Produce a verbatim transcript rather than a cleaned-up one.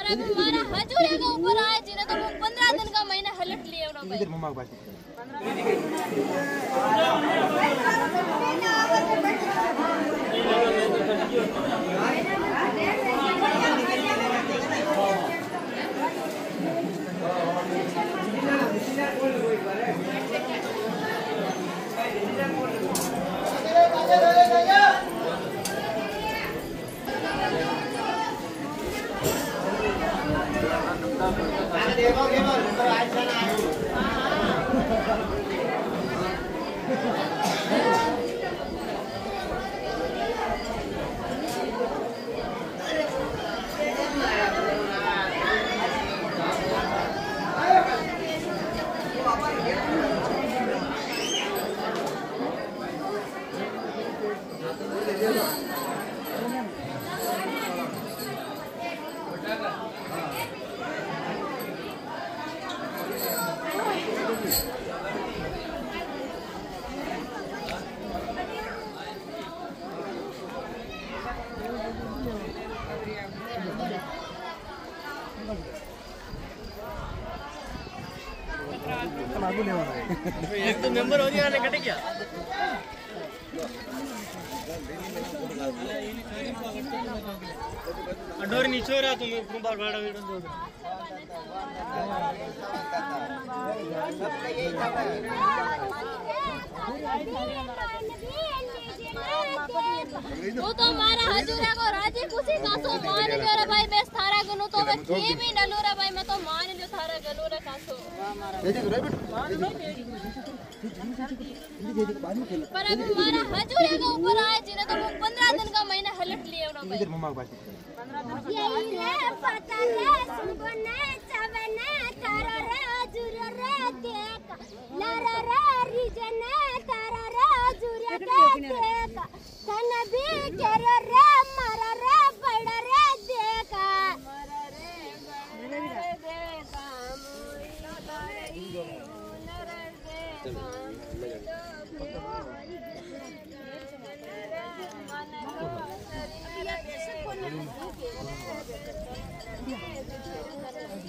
पर अब हमारा हजूरे के ऊपर आए जिन्हें तो वो पंद्रह दिन का महीना हलट लिए उन्होंने भाई। इधर मम्मा की बात एक तो मेंबर हो गया कटे क्या डोर नीचे हो रहा तुम तुम बार बार वीडियो दो वो तो हमारा हजूरा को राजी खुशी कासो मान लियो रे भाई मैं थारा गनु तो मैं थी भी न लो रे भाई मैं तो मान लियो थारा गनु रे कासो पर अब हमारा हजूरे के ऊपर आए जिन्हें तो वो पंद्रह दिन का महीना हलट लिए उन्होंने भाई। इधर मम्मा की बात यही ले पता ले सुबने चवने तारा रे हजूरे रे देख लरा रे रिजने तारा रे हजूरे देख तन भी करे रे मारा रे बड़ा रे देखा मारा रे बड़ा रे देखा मोरी तारी नर देखा